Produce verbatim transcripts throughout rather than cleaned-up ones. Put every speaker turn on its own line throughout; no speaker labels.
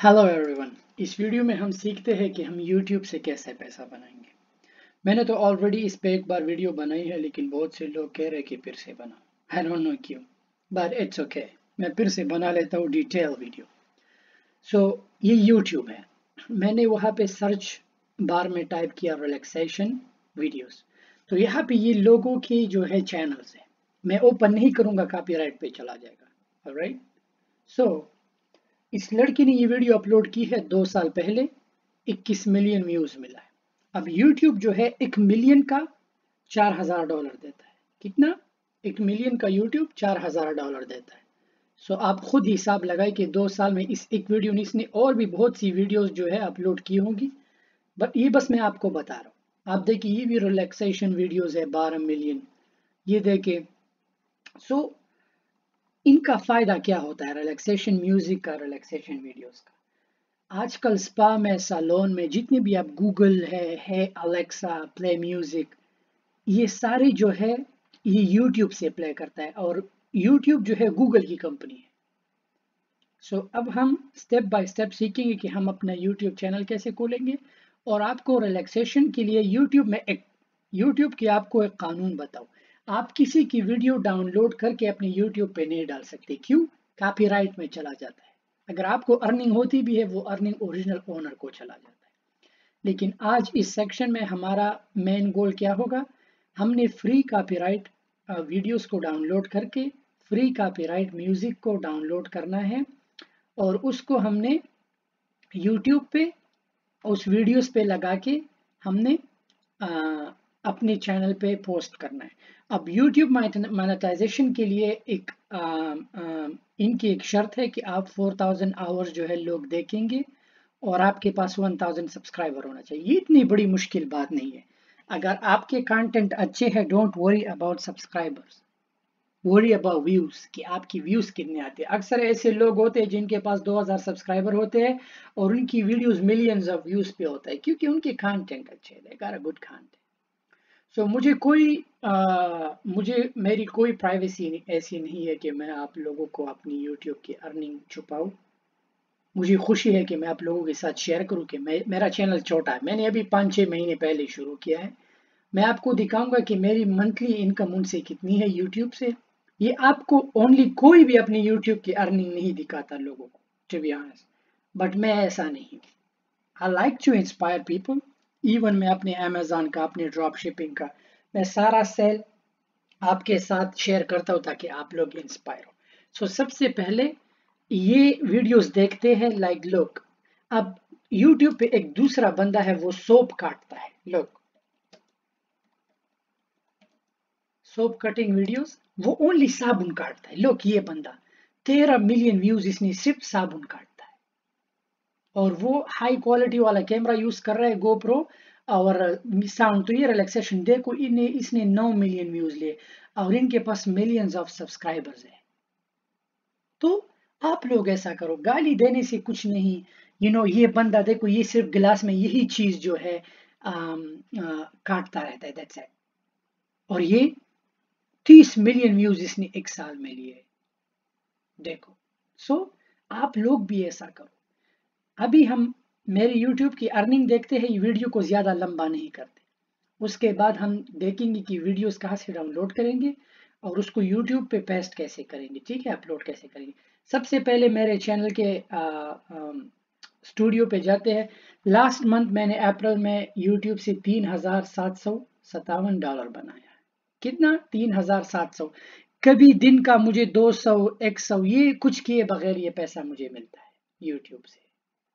Hello everyone. इस video में हम सीखते हैं कि हम यूट्यूब से कैसे पैसा बनाएंगे। मैंने तो ऑलरेडी इस पे एक बार वीडियो बनाई है, लेकिन बहुत से लोग कह रहे हैं कि फिर से बनाओ। आई डोंट नो क्यों, बट इट्स ओके। मैं फिर से बना लेता हूँ डिटेल वीडियो। सो ये यूट्यूब है। मैंने वहाँ पे सर्च बार में टाइप किया रिलैक्सेशन वीडियोस। तो यहाँ पे ये लोगों की जो है चैनल्स है। मैं ओपन नहीं करूँगा, कॉपीराइट पे चला जाएगा। ऑलराइट। सो इस लड़की ने ये वीडियो अपलोड की है दो साल पहले। इक्कीस मिलियन व्यूज मिला है। अब यूट्यूब जो है एक मिलियन का चार हजार डॉलर देता है। कितना? एक मिलियन का यूट्यूब चार हजार डॉलर देता है। सो आप खुद हिसाब लगाए कि दो साल में इस एक वीडियो ने, इसने और भी बहुत सी वीडियोस जो है अपलोड की होंगी, बट ये बस मैं आपको बता रहा हूँ। आप देखिए, ये भी रिलैक्सेशन वीडियोस है, बारह मिलियन। ये देखे। सो इनका फायदा क्या होता है रिलैक्सेशन म्यूजिक का, रिलैक्सेशन वीडियोस का? आजकल स्पा में, सैलून में, जितने भी आप गूगल है है अलेक्सा, प्ले म्यूजिक, ये सारे जो है ये यूट्यूब से प्ले करता है। और यूट्यूब जो है गूगल की कंपनी है। सो so, अब हम स्टेप बाय स्टेप सीखेंगे कि हम अपना यूट्यूब चैनल कैसे खोलेंगे। और आपको रिलैक्सेशन के लिए यूट्यूब में एक यूट्यूब की आपको एक कानून बताओ। आप किसी की वीडियो डाउनलोड करके अपने यूट्यूब पे नहीं डाल सकते। क्यों? कॉपीराइट में चला जाता है। अगर आपको अर्निंग होती भी है, वो अर्निंग ओरिजिनल ओनर को चला जाता है। लेकिन आज इस सेक्शन में हमारा मेन गोल क्या होगा? हमने फ्री कॉपीराइट वीडियोस को डाउनलोड करके फ्री कॉपीराइट म्यूजिक को डाउनलोड करना है, और उसको हमने यूट्यूब पे उस वीडियोस पे लगा के हमने आ, अपने चैनल पे पोस्ट करना है। अब यूट्यूब मोनेटाइजेशन के लिए एक आ, आ, इनकी एक शर्त है कि आप फोर थाउजेंड आवर्स जो है लोग देखेंगे, और आपके पास वन थाउजेंड सब्सक्राइबर होना चाहिए। ये इतनी बड़ी मुश्किल बात नहीं है। अगर आपके कंटेंट अच्छे हैं, don't worry about subscribers, worry about views कि आपकी व्यूज कितने आते हैं। अक्सर ऐसे लोग होते हैं जिनके पास दो हज़ार सब्सक्राइबर होते हैं और उनकी वीडियोस मिलियंस ऑफ व्यूज पे होता है, क्योंकि उनके कंटेंट अच्छे हैं। They got a good content. So मुझे कोई आ, मुझे मेरी कोई प्राइवेसी ऐसी नहीं है कि मैं आप लोगों को अपनी यूट्यूब की अर्निंग छुपाऊं। मुझे खुशी है कि मैं आप लोगों के साथ शेयर करूं कि मैं, मेरा चैनल छोटा है। मैंने अभी पाँच छः महीने पहले शुरू किया है। मैं आपको दिखाऊंगा कि मेरी मंथली इनकम उनसे कितनी है यूट्यूब से। ये आपको ओनली कोई भी अपनी यूट्यूब की अर्निंग नहीं दिखाता लोगों को, टू बी ऑनेस्ट। बट मैं ऐसा नहीं हूँ। I like to inspire people. Even मैं अपने अमेजोन का, अपने ड्रॉप शिपिंग का, मैं सारा सेल आपके साथ शेयर करता हूँ ताकि आप लोग इंस्पायर हो। सो so, सबसे पहले ये वीडियोस देखते हैं। लाइक लोग, अब यूट्यूब पे एक दूसरा बंदा है, वो सोप काटता है। लोग, सोप कटिंग वीडियोस, वो ओनली साबुन काटता है। लोग, ये बंदा तेरह मिलियन व्यूज इसने सिर्फ साबुन काटता है, और वो हाई क्वालिटी वाला कैमरा यूज कर रहा है, गोप्रो। और साउंड तो ये रिलैक्सेशन देखो, इन्हें इसने नौ मिलियन व्यूज लिए, और इनके पास मिलियंस ऑफ सब्सक्राइबर्स है। तो आप लोग ऐसा करो, गाली देने से कुछ नहीं। यू you नो know, ये बंदा देखो, ये सिर्फ गिलास में यही चीज जो है आम, आ, काटता रहता है, दैट्स इट। और ये तीस मिलियन व्यूज इसने एक साल में लिए। देखो। सो so, आप लोग भी ऐसा करो। अभी हम मेरे यूट्यूब की अर्निंग देखते हैं, वीडियो को ज्यादा लंबा नहीं करते। उसके बाद हम देखेंगे कि वीडियोस कहाँ से डाउनलोड करेंगे और उसको यूट्यूब पे पेस्ट कैसे करेंगे, ठीक है, अपलोड कैसे करेंगे। सबसे पहले मेरे चैनल के स्टूडियो पे जाते हैं। लास्ट मंथ मैंने अप्रैल में यूट्यूब से तीन हजार सात सौ सत्तावन डॉलर बनाया। कितना? तीन हजार सात सौ। कभी दिन का मुझे दो सौ एक सौ ये कुछ किए बगैर ये पैसा मुझे मिलता है यूट्यूब से।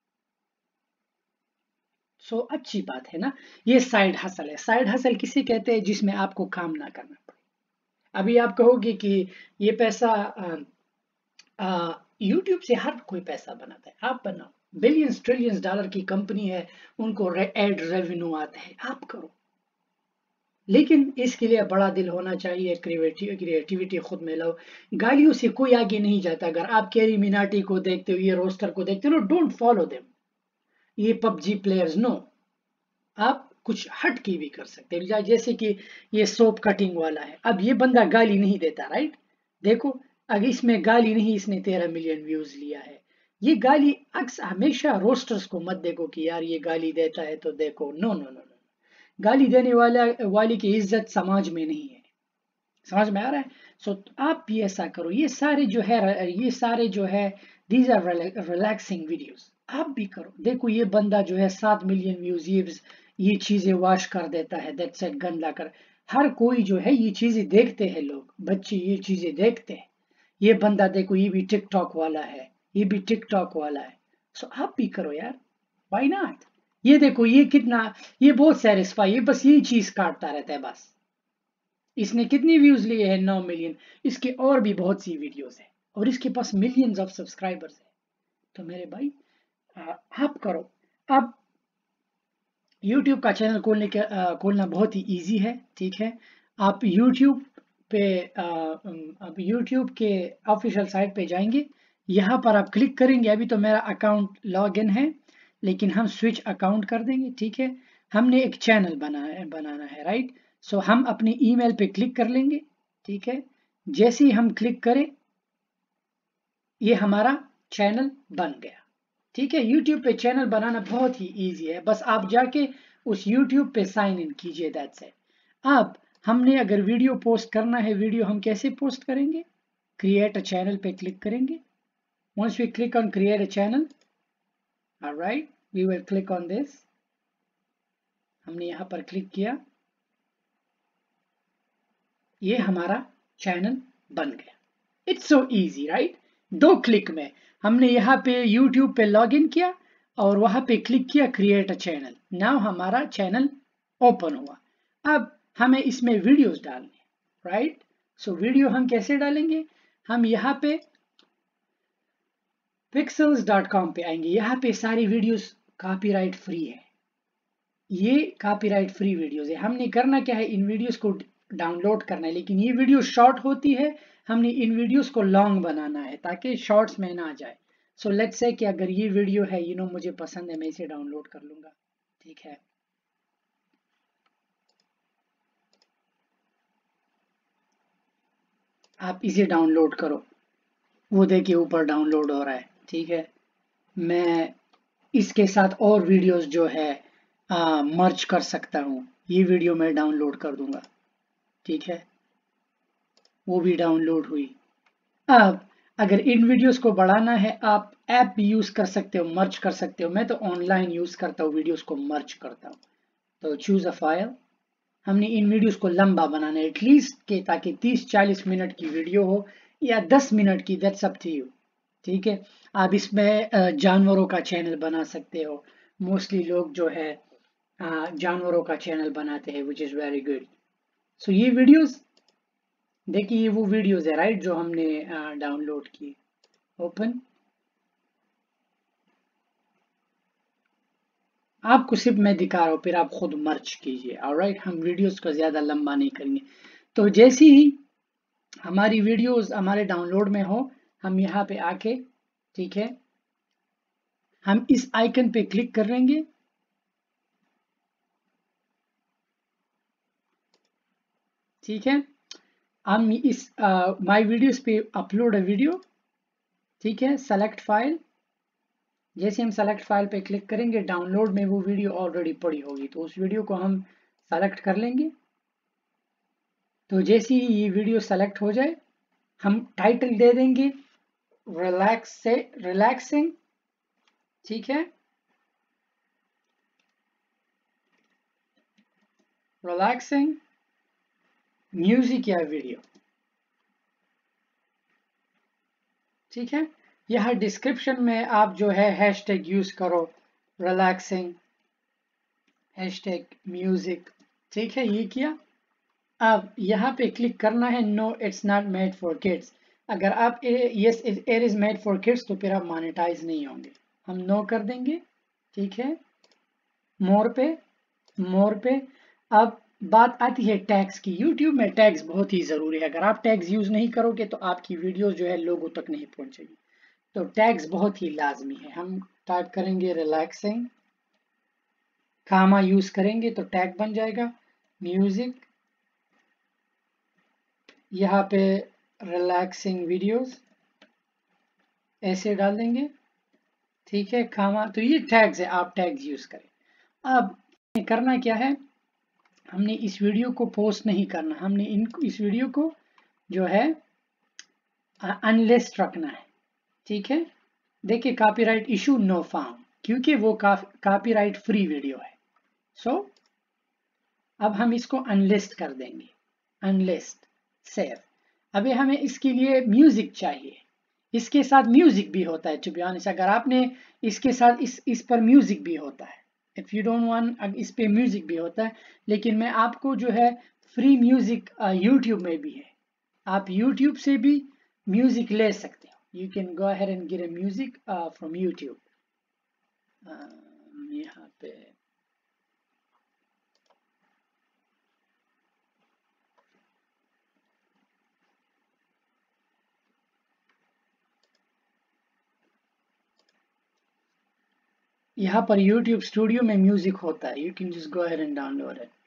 सो अच्छी बात है ना। ये साइड हसल है। साइड हसल किसे कहते हैं? जिसमें आपको काम ना करना पड़े। अभी आप कहोगे कि ये पैसा यूट्यूब से हर कोई पैसा बनाता है, आप बनाओ। बिलियंस ट्रिलियंस डॉलर की कंपनी है, उनको एड रेवेन्यू आता है, आप करो। लेकिन इसके लिए बड़ा दिल होना चाहिए, क्रिएटिविटी खुद में लो। गालियों से कोई आगे नहीं जाता। अगर आप कैरी मिनाटी को देखते हो, ये रोस्टर को देखते हो, डोंट फॉलो देम। ये पबजी प्लेयर्स नो। आप कुछ हट के भी कर सकते हैं, जैसे कि ये सोप कटिंग वाला है। अब ये बंदा गाली नहीं देता, राइट? देखो, अगर इसमें गाली नहीं, इसने तेरह मिलियन व्यूज लिया है। ये गाली अक्सर हमेशा रोस्टर्स को मत देखो कि यार ये गाली देता है तो देखो, नो नो नो नो, गाली देने वाला वाली की इज्जत समाज में नहीं है। समझ में आ रहा है? सो so, आप भी ऐसा करो। ये सारे जो है ये सारे जो है दीज आर रिलैक्सिंग वीडियोस, आप भी करो। देखो ये बंदा जो है सात मिलियन व्यूज ये ये चीजें वॉश कर देता है, दैट्स इट, गंदा कर। हर कोई जो है ये चीजें देखते हैं, लोग बच्चे ये चीजें देखते हैं। ये बंदा देखो ये भी टिकटॉक वाला है, ये भी टिकटॉक वाला है। सो so, आप भी करो यार, व्हाई नॉट? ये देखो ये कितना, ये बहुत सेटिस्फाई, ये बस यही चीज काटता रहता है बस। इसने कितनी व्यूज लिए हैं? नौ मिलियन। इसके और भी बहुत सी वीडियोस है और इसके पास मिलियंस ऑफ सब्सक्राइबर्स है। तो मेरे भाई आ, आप करो। अब YouTube का चैनल खोलने के आ, खोलना बहुत ही इजी है, ठीक है। आप YouTube पे आ, अब YouTube के ऑफिशियल साइट पे जाएंगे, यहाँ पर आप क्लिक करेंगे। अभी तो मेरा अकाउंट लॉग इन है, लेकिन हम स्विच अकाउंट कर देंगे, ठीक है। हमने एक चैनल बना है बनाना है, राइट। सो हम अपने ईमेल पे क्लिक कर लेंगे, ठीक है। जैसे ही हम क्लिक करें, ये हमारा चैनल बन गया, ठीक है। YouTube पे चैनल बनाना बहुत ही इजी है, बस आप जाके उस YouTube पे साइन इन कीजिए, दैट्स इट। अब हमने अगर वीडियो पोस्ट करना है, वीडियो हम कैसे पोस्ट करेंगे? क्रिएट अ चैनल पे क्लिक करेंगे। Once we click on create a channel, alright, we will click on this. हमने यहाँ पर क्लिक किया, ये हमारा चैनल बन गया। It's so easy, right. दो क्लिक में हमने यहाँ पे YouTube पे लॉग इन किया और वहां पे क्लिक किया क्रिएट अ चैनल। नाउ हमारा चैनल ओपन हुआ। अब हमें इसमें वीडियोस डालने, राइट। सो वीडियो हम कैसे डालेंगे? हम यहाँ पे पिक्सेल्स डॉट कॉम पे आएंगे। यहाँ पे सारी वीडियोस कॉपीराइट फ्री है, ये कॉपीराइट फ्री वीडियोस है। हमने करना क्या है? इन वीडियोस को डाउनलोड करना है, लेकिन ये वीडियो शॉर्ट होती है, हमने इन वीडियोस को लॉन्ग बनाना है ताकि शॉर्ट्स में ना जाए। सो लेट्स से कि अगर ये वीडियो है, यू नो मुझे पसंद है, मैं इसे डाउनलोड कर लूंगा, ठीक है। आप इसे डाउनलोड करो, वो देखिए ऊपर डाउनलोड हो रहा है, ठीक है। मैं इसके साथ और वीडियोस जो है मर्ज कर सकता हूँ। ये वीडियो मैं डाउनलोड कर दूंगा, ठीक है, वो भी डाउनलोड हुई। अब अगर इन वीडियोस को बढ़ाना है, आप ऐप भी यूज कर सकते हो, मर्ज कर सकते हो। मैं तो ऑनलाइन यूज करता हूँ, वीडियोस को मर्ज करता हूँ। तो चूज अ फाइल। हमने इन वीडियोस को लंबा बनाना है एटलीस्ट के, ताकि तीस चालीस मिनट की वीडियो हो या दस मिनट की, दैट्स अप टू यू, ठीक है। आप इसमें जानवरों का चैनल बना सकते हो। मोस्टली लोग जो है जानवरों का चैनल बनाते हैं, which is very good. So ये वीडियोस देखिए, ये वो वीडियोस है, राइट, जो हमने डाउनलोड की। ओपन। आपको सिर्फ मैं दिखा रहा हूँ, फिर आप खुद मर्ज कीजिए, ऑलराइट। हम वीडियोस को ज्यादा लंबा नहीं करेंगे। तो जैसे ही हमारी वीडियोस हमारे डाउनलोड में हो, हम यहाँ पे आके, ठीक है, हम इस आइकन पे क्लिक कर लेंगे, ठीक है। हम इस माय वीडियोस पे अपलोड अ वीडियो, ठीक है, सेलेक्ट फाइल। जैसे हम सेलेक्ट फाइल पे क्लिक करेंगे, डाउनलोड में वो वीडियो ऑलरेडी पड़ी होगी, तो उस वीडियो को हम सेलेक्ट कर लेंगे। तो जैसे ही ये वीडियो सेलेक्ट हो जाए, हम टाइटल दे देंगे रिलैक्स से रिलैक्सिंग, ठीक है, रिलैक्सिंग म्यूजिक या वीडियो, ठीक है। यह डिस्क्रिप्शन में आप जो है हैशटैग यूज करो, रिलैक्सिंग, हैशटैग म्यूजिक, ठीक है, ये किया। अब यहाँ पे क्लिक करना है no it's not made for kids. अगर आप yes it is made for kids, तो फिर आप मोनेटाइज नहीं होंगे। हम नो कर देंगे, ठीक है। मोर पे, मोर पे। अब बात आती है टैग्स की। यूट्यूब में टैग्स बहुत ही जरूरी है। अगर आप टैग्स यूज नहीं करोगे तो आपकी वीडियोस जो है लोगों तक नहीं पहुंचेगी। तो टैग्स बहुत ही लाजमी है। हम टाइप करेंगे रिलैक्सिंग, कामा यूज करेंगे तो टैग बन जाएगा म्यूजिक, यहाँ पे रिलैक्सिंग वीडियोस ऐसे डाल देंगे, ठीक है, खामा, तो ये टैग्स है, आप टैग्स यूज करें। अब करना क्या है, हमने इस वीडियो को पोस्ट नहीं करना, हमने इन इस वीडियो को जो है अनलिस्ट रखना है। ठीक है, देखिए कॉपीराइट इशू नो फाउंड, क्योंकि वो कॉपीराइट फ्री वीडियो है। सो so, अब हम इसको अनलिस्ट कर देंगे, अनलिस्ट सेव। अभी हमें इसके लिए म्यूजिक चाहिए, इसके साथ म्यूजिक भी होता है, टू बी ऑनेस्ट। अगर आपने इसके साथ इस इस पर म्यूजिक भी होता है, इफ यू डोंट वांट, इस पे म्यूजिक भी होता है, लेकिन मैं आपको जो है फ्री म्यूजिक यूट्यूब में भी है, आप यूट्यूब से भी म्यूजिक ले सकते हो। You can go ahead and get a music from YouTube. यहाँ पे यहाँ पर YouTube स्टूडियो में म्यूजिक होता है, you can just go ahead and download it.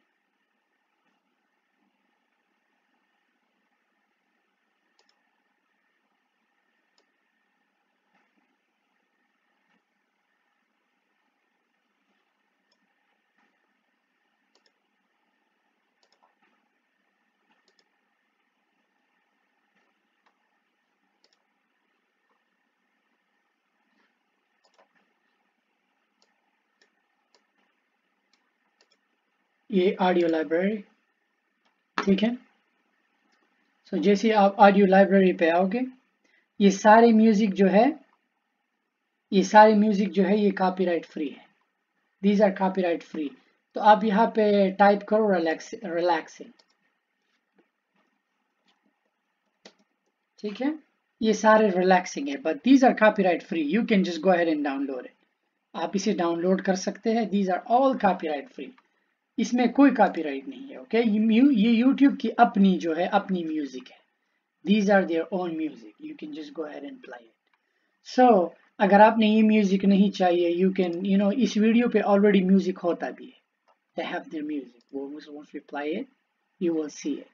ये ऑडियो लाइब्रेरी, ठीक है। सो so, जैसे आप ऑडियो लाइब्रेरी पे आओगे, ये सारे म्यूजिक जो है, ये सारे म्यूजिक जो है ये कॉपीराइट फ्री है, दीज आर कॉपीराइट फ्री। तो आप यहाँ पे टाइप करो रिलैक्स रिलैक्सिंग, ठीक है, ये सारे रिलैक्सिंग है, but these are copyright free, you can just go ahead and download it. आप इसे डाउनलोड कर सकते हैं, these are all copyright free, इसमें कोई कॉपीराइट नहीं है। ओके, ये यूट्यूब की अपनी जो है अपनी म्यूजिक है, these are their own music, you can just go ahead and play it. So अगर आपने ये म्यूजिक नहीं चाहिए, यू कैन यू नो इस वीडियो पे ऑलरेडी म्यूजिक होता भी है, they have their music, once we play it you will see it।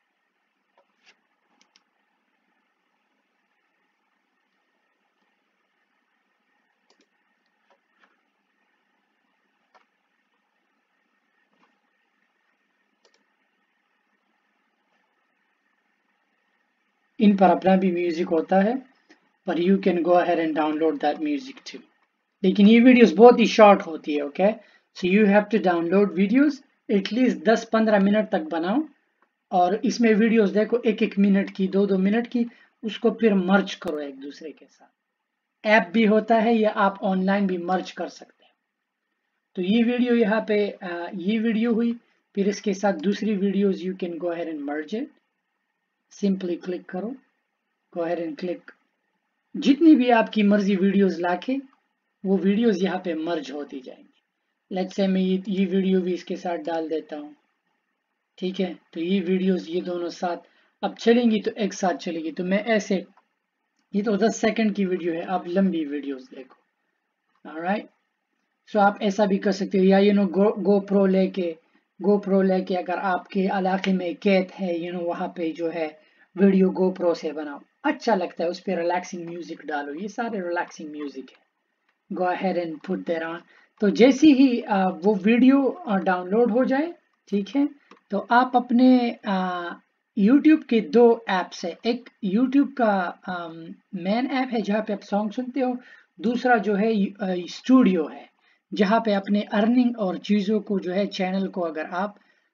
इन पर अपना भी म्यूजिक होता है, पर you can go ahead and download that music too. लेकिन ये वीडियोस बहुत ही शॉर्ट होती है, okay, so you have to download videos at least दस पंद्रह मिनट तक बनाओ, और इसमें वीडियोस देखो एक एक मिनट की, दो दो मिनट की, उसको फिर मर्ज करो एक दूसरे के साथ। ऐप भी होता है, या आप ऑनलाइन भी मर्ज कर सकते हैं। तो ये वीडियो यहाँ पे आ, ये वीडियो हुई, फिर इसके साथ दूसरी videos you can go ahead and merge it, simply click करो, गो अहेड एंड क्लिक, जितनी भी आपकी मर्जी वीडियोस लाके वो वीडियोस यहाँ पे मर्ज होती जाएंगी। लेट्स से मैं ये ये वीडियो भी इसके साथ डाल देता हूँ, ठीक है, तो ये वीडियोस ये दोनों साथ अब चलेंगी, तो एक साथ चलेगी। तो मैं ऐसे, ये तो दस सेकंड की वीडियो है, आप लंबी वीडियोस देखो, ऑलराइट। सो आप ऐसा भी कर सकते हो, या you know go go pro लेके गो प्रो लेके अगर आपके इलाके में कैद है, यू नो वहाँ पे जो है वीडियो गो प्रो से बनाओ, अच्छा लगता है, उस पर रिलैक्सिंग म्यूजिक डालो, ये सारे रिलैक्सिंग म्यूजिक है, go ahead and put there on. तो जैसे ही आ, वो वीडियो डाउनलोड हो जाए, ठीक है, तो आप अपने यूट्यूब के दो ऐप्स है, एक यूट्यूब का मेन ऐप है जहाँ पे आप सॉन्ग सुनते हो, दूसरा जो है स्टूडियो है जहाँ पे अपने अर्निंग और चीज़ों को जो है चैनल को अगर आप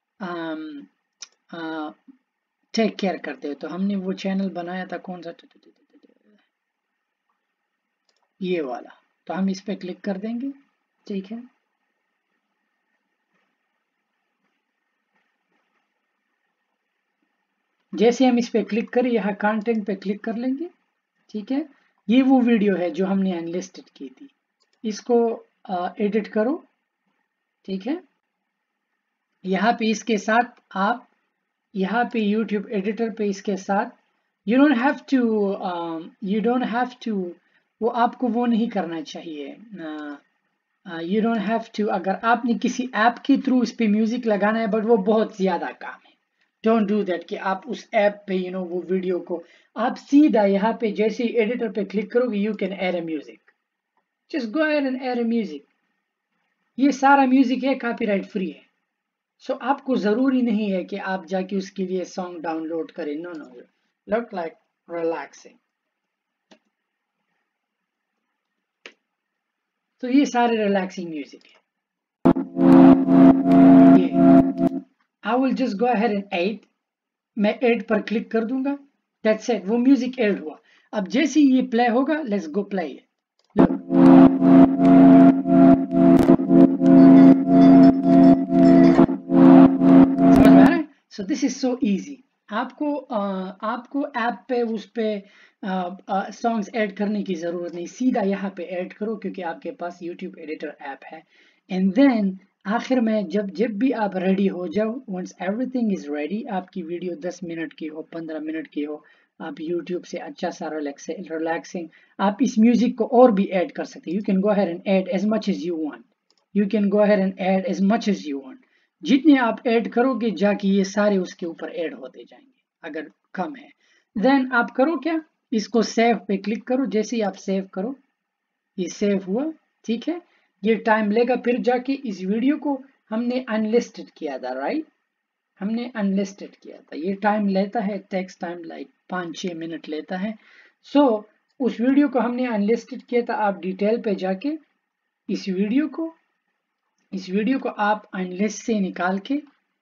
टेक केयर करते हो। तो हमने वो चैनल बनाया था, कौन सा, ये वाला, तो हम इस पे क्लिक कर देंगे, ठीक है। जैसे हम इस पे क्लिक करें, यहाँ कंटेंट पे क्लिक कर लेंगे, ठीक है, ये वो वीडियो है जो हमने अनलिस्टेड की थी, इसको एडिट करो, ठीक है। यहाँ पे इसके साथ आप यहाँ पे YouTube एडिटर पे इसके साथ you don't have to you don't have to वो आपको वो नहीं करना चाहिए, यू डोंट हैव टू, अगर आपने किसी ऐप के थ्रू इस पे म्यूजिक लगाना है, बट वो बहुत ज्यादा काम है, डोंट डू दैट कि आप उस ऐप पे यू नो वो वीडियो को आप सीधा यहाँ पे जैसे एडिटर पे क्लिक करोगे, you can add a music, just go ahead and add a music. ये सारा म्यूजिक है कॉपीराइट फ्री है। सो so, आपको जरूरी नहीं है कि आप जाके उसके लिए सॉन्ग डाउनलोड करें। No no, look like relaxing. तो ये सारे रिलैक्सिंग म्यूजिक है। ये I will just go ahead and add. मैं ऐड पर क्लिक कर दूंगा। दैट्स इट, वो म्यूजिक ऐड हुआ। अब जैसे ही ये प्ले होगा, लेट्स गो प्ले इट। समझ में आ रहा है? So this is so easy. आपको आ, आपको ऐप पे उस पे सॉन्ग्स ऐड करने की जरूरत नहीं, सीधा यहाँ पे ऐड करो क्योंकि आपके पास यूट्यूब एडिटर ऐप है। एंड देन आखिर में जब जब भी आप रेडी हो जाओ, वंस एवरीथिंग इज रेडी, आपकी वीडियो दस मिनट की हो, पंद्रह मिनट की हो, आप यूट्यूब से अच्छा सा रिलैक्सिंग, आप इस म्यूजिक को और भी ऐड कर सकते हैं। You can go ahead and add as much as you want. You can go ahead and add as much as you want. जितने आप ऐड करोगे जाके ये सारे उसके ऊपर ऐड होते जाएंगे। अगर कम है देन आप करो क्या, इसको सेव पे क्लिक करो। जैसे ही आप सेव करो, ये सेव हुआ, ठीक है। ये टाइम लेगा, फिर जाके इस वीडियो को हमने अनलिस्टेड किया था, राइट, हमने अनलिस्टेड किया था। ये टाइम लेता है, टेक्स्ट टाइम लाइक पाँच छः मिनट लेता है। सो so, उस वीडियो को हमने अनलिस्टेड किया था। आप डिटेल पे जाके इस वीडियो को इस वीडियो को आप अनलिस्ट से निकाल के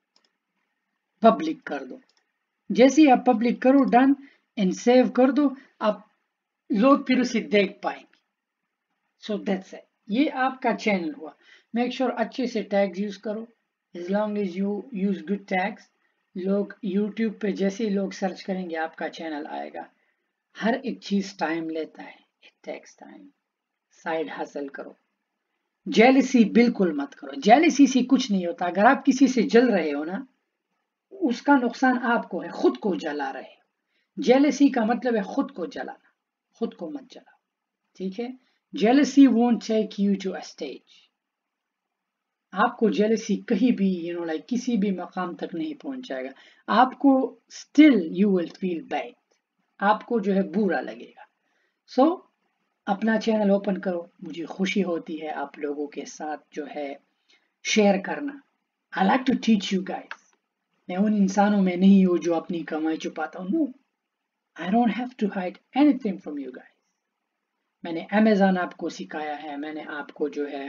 पब्लिक कर दो। जैसे ही आप पब्लिक करो, डन एंड सेव कर दो, आप लोग फिर उसे देख पाएंगे। सो दैट्स इट, ये आपका चैनल हुआ। मेक श्योर अच्छे से टैग्स यूज करो। As long as you use good tags, लोग यूट्यूब पे जैसे ही लोग सर्च करेंगे आपका चैनल आएगा। हर एक चीज टाइम लेता है, इट टेक्स टाइम। साइड हासिल करो, जेलसी बिल्कुल मत करो। जेलसी से कुछ नहीं होता। अगर आप किसी से जल रहे हो ना, उसका नुकसान आपको है, खुद को जला रहे हो। जेलसी का मतलब है खुद को जलाना, खुद को मत जलाओ, ठीक है। Jealousy won't take you to a stage. आपको जेलसी कहीं भी यू नो लाइक किसी भी मकाम तक नहीं पहुंचाएगा। आपको still you will feel bad, आपको जो है बुरा लगेगा। सो so, अपना चैनल ओपन करो। मुझे खुशी होती है आप लोगों के साथ जो है शेयर करना। I like to teach you guys. मैं उन इंसानों में नहीं हूँ जो अपनी कमाई छुपाता हूँ। No, I don't have to hide anything from you guys. मैंने अमेजॉन आपको सिखाया है, मैंने आपको जो है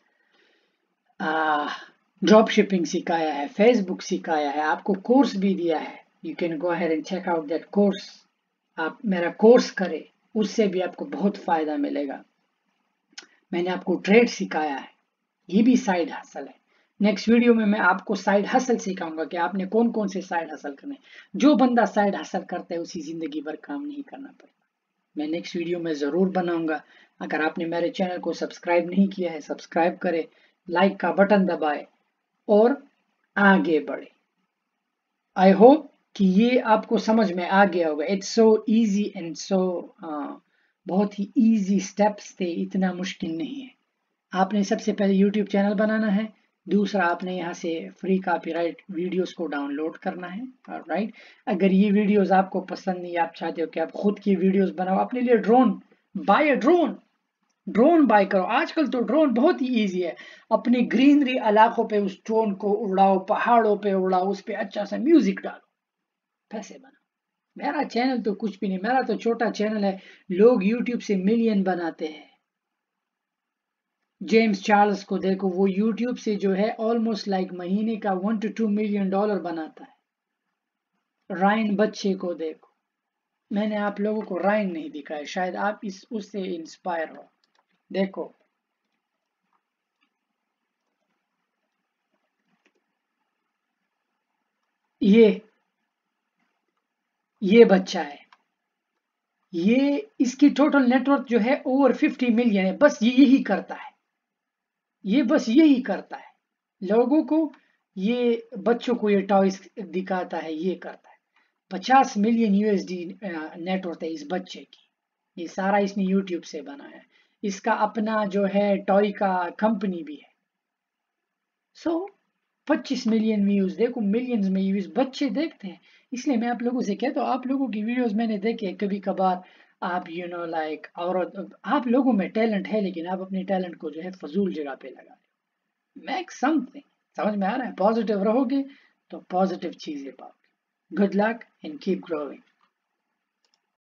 ड्रॉप शिपिंग सिखाया है, फेसबुक सिखाया है, आपको कोर्स भी दिया है। You can go ahead and check out that course. आप मेरा कोर्स करें, उससे भी आपको बहुत फायदा मिलेगा। मैंने आपको ट्रेड सिखाया है, ये भी साइड हसल है। नेक्स्ट वीडियो में मैं आपको साइड हसल सिखाऊंगा कि आपने कौन कौन से साइड हसल करने। जो बंदा साइड हसल करता है उसी जिंदगी भर काम नहीं करना पड़ता। मैं नेक्स्ट वीडियो में जरूर बनाऊंगा। अगर आपने मेरे चैनल को सब्सक्राइब नहीं किया है, सब्सक्राइब करें, लाइक का बटन दबाए और आगे बढ़े। आई होप कि ये आपको समझ में आ गया होगा। It's so easy and so बहुत ही इजी स्टेप्स थे, इतना मुश्किल नहीं है। आपने सबसे पहले यूट्यूब चैनल बनाना है, दूसरा आपने यहाँ से फ्री कॉपीराइट वीडियोस को डाउनलोड करना है, राइट। अगर ये वीडियोस आपको पसंद नहीं, आप चाहते हो कि आप खुद की वीडियोस बनाओ, अपने लिए drone buy a drone drone buy करो। आजकल तो ड्रोन बहुत ही इजी है। अपनी ग्रीनरी इलाकों पे उस ड्रोन को उड़ाओ, पहाड़ों पे उड़ाओ, उस पर अच्छा सा म्यूजिक डालो, पैसे बनाओ। मेरा चैनल तो कुछ भी नहीं, मेरा तो छोटा चैनल है, लोग यूट्यूब से मिलियन बनाते हैं। जेम्स चार्ल्स को देखो, वो यूट्यूब से जो है ऑलमोस्ट लाइक महीने का one two two million dollar बनाता है। रायन बच्चे को देखो। मैंने आप लोगों को रायन नहीं दिखाया, शायद आप इस उससे इंस्पायर हो। देखो, ये ये बच्चा है, ये इसकी टोटल नेटवर्क जो है ओवर फिफ्टी मिलियन है। बस ये यही करता है, ये बस यही करता है लोगों को, ये बच्चों को ये टॉयज दिखाता है, ये करता है। पचास मिलियन यूएसडी नेटवर्क है इस बच्चे की। ये सारा इसने यूट्यूब से बनाया है। इसका अपना जो है टॉय का कंपनी भी है। सो पच्चीस मिलियन व्यूज, देखो मिलियंस में व्यूज बच्चे देखते हैं। इसलिए मैं आप लोगों से कहता हूँ, आप लोगों की वीडियोस मैंने देखे कभी कभार, आप यू नो लाइक और आप लोगों में टैलेंट है लेकिन आप अपने टैलेंट को जो है फजूल जगह पे लगा रहे हो। Make something. समझ में आ रहा है? पॉजिटिव रहोगे तो पॉजिटिव चीजें पाओगे। Good luck and keep growing.